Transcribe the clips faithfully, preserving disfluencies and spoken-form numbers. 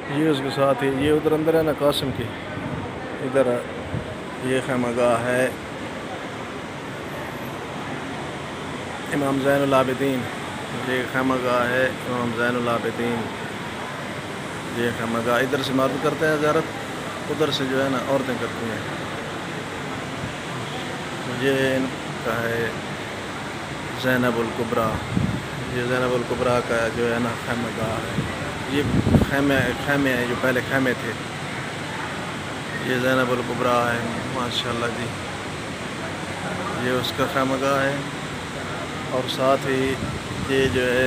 ये उसके साथ ही ये उधर अंदर है ना कासिम की, इधर ये खैमगाह है इमाम ज़ैनुल आबिदीन। ये खैमगाह है इमाम ज़ैनुल आबिदीन। ये खैमगाह इधर से मर्द करते हैं ज़ियारत, उधर से जो है ना औरतें करती हैं। ये इनका है ज़ैनबुल कुबरा। ये ज़ैनबुल कुबरा का जो है ना खैमगाह है। ये खैमे खैमे हैं जो पहले खैमे थे। ये ज़ैनबुल कुबरा है माशाल्लाह जी। ये उसका खैमगाह है और साथ ही ये जो है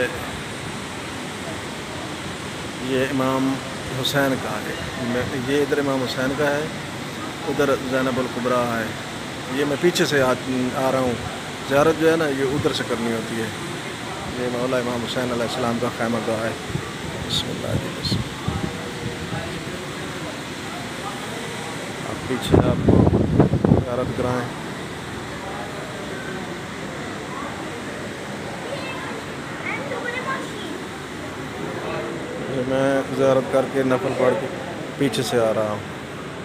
ये इमाम हुसैन का है। ये इधर इमाम हुसैन का है, उधर ज़ैनबुल कुबरा है। ये मैं पीछे से आ, आ रहा हूँ। ज़ियारत जो है ना ये उधर से करनी होती है। ये मौला इमाम हुसैन अलैहिस्सलाम का खैमगाह है। बिस्मिल्लाह जी बिस्मिल्लाह। आप पीछे आपको ज़ियारत कराएँ। ये मैं ज़ियारत करके नफल पढ़ के पीछे से आ रहा हूँ।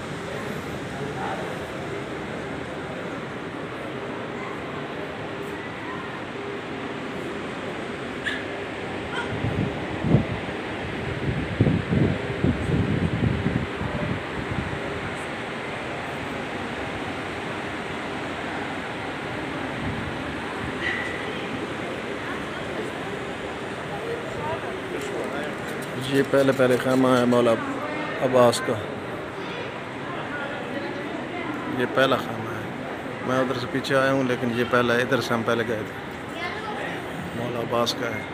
ये पहले पहले खैमा है मौला अब्बास का। ये पहला खैमा है। मैं उधर से पीछे आया हूँ, लेकिन ये पहला इधर से हम पहले गए थे। मौला अब्बास का है।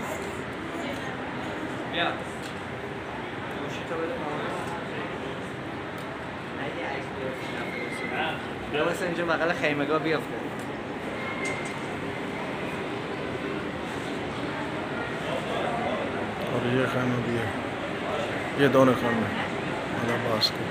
और ये खैमा भी है। ये दोनों खैमे मौला अब्बास के।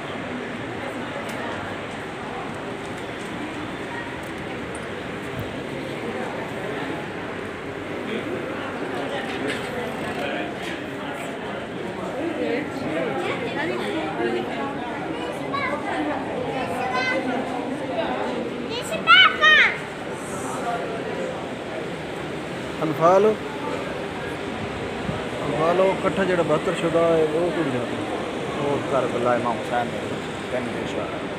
अनफाल अनफाल कट्ठा जो बहत्तर शुदा है वो कुछ जाता है। वो करबला इमाम हुसैन ने